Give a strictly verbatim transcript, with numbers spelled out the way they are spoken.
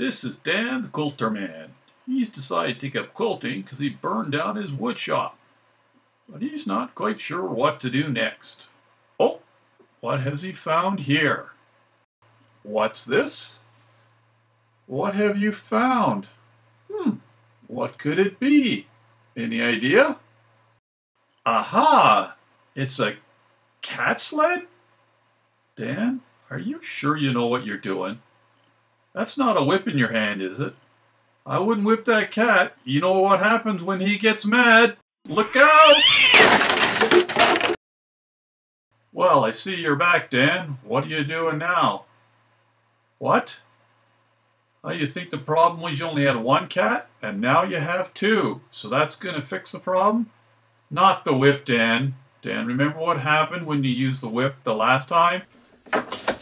This is Dan the Quilter Man. He's decided to take up quilting because he burned down his wood shop. But he's not quite sure what to do next. Oh, what has he found here? What's this? What have you found? Hmm, what could it be? Any idea? Aha! It's a cat sled? Dan, are you sure you know what you're doing? That's not a whip in your hand, is it? I wouldn't whip that cat. You know what happens when he gets mad. Look out! Well, I see you're back, Dan. What are you doing now? What? Oh, you think the problem was you only had one cat, and now you have two. So that's going to fix the problem? Not the whip, Dan. Dan, remember what happened when you used the whip the last time?